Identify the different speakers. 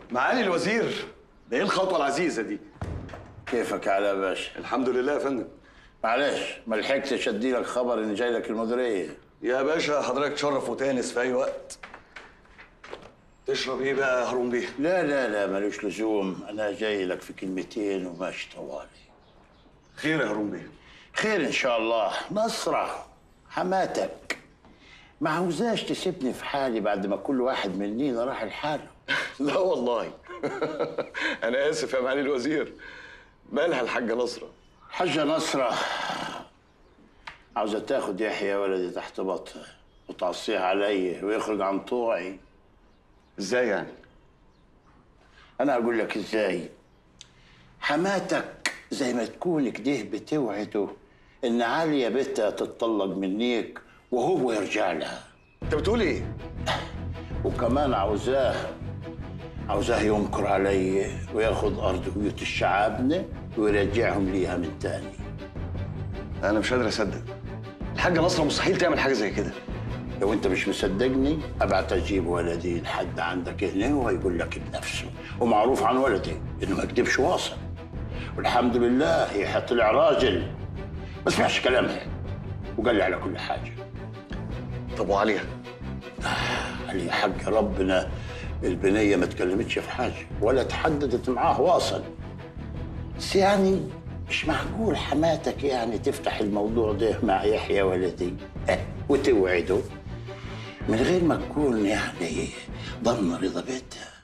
Speaker 1: معالي الوزير، ده ايه الخطوة العزيزة دي؟
Speaker 2: كيفك يا علاء باشا؟
Speaker 1: الحمد لله يا فندم.
Speaker 2: معلش ما لحقتش ادي لك خبر اني جاي لك المديريه.
Speaker 1: يا باشا حضرتك تشرف وتانس في اي وقت. تشرب ايه بقى يا هارون بيه؟
Speaker 2: لا لا لا ملوش لزوم، انا جاي لك في كلمتين وماشي طوالي.
Speaker 1: خير يا هارون بيه.
Speaker 2: خير ان شاء الله. نصرة حماتك ما عاوزاش تسيبني في حالي بعد ما كل واحد مننا راح لحاله.
Speaker 1: لا والله. انا اسف يا معالي الوزير. مالها الحاجة نصرة؟
Speaker 2: حاجة نصرة عاوزة تاخد يحيى ولدي تحت بطها وتعصيه علي ويخرج عن طوعي.
Speaker 1: ازاي يعني؟
Speaker 2: أنا أقول لك إزاي. حماتك زي ما تكون كده بتوعده إن عالية بنتها تتطلق منيك وهو يرجع لها.
Speaker 1: انت بتقول ايه؟
Speaker 2: وكمان عاوزاه ينكر علي وياخد أرض بيوت الشعابنة ويرجعهم ليها من تاني.
Speaker 1: انا مش قادر اصدق. الحاجة نصرة مستحيل تعمل حاجة زي كده.
Speaker 2: لو انت مش مصدقني ابعت اجيب ولدي لحد عندك هنا وهيقول لك بنفسه، ومعروف عن ولدي انه ما كدبش واصل، والحمد لله هي طلع راجل ما سمعش كلامها وقال لي على كل حاجه.
Speaker 1: طب وعليا؟
Speaker 2: علي حق ربنا البنيه ما تكلمتش في حاجه ولا تحددت معاه واصل، بس يعني مش معقول حماتك يعني تفتح الموضوع ده مع يحيى ولدي وتوعده من غير ما تكون يعني ضمن رضا بيتها.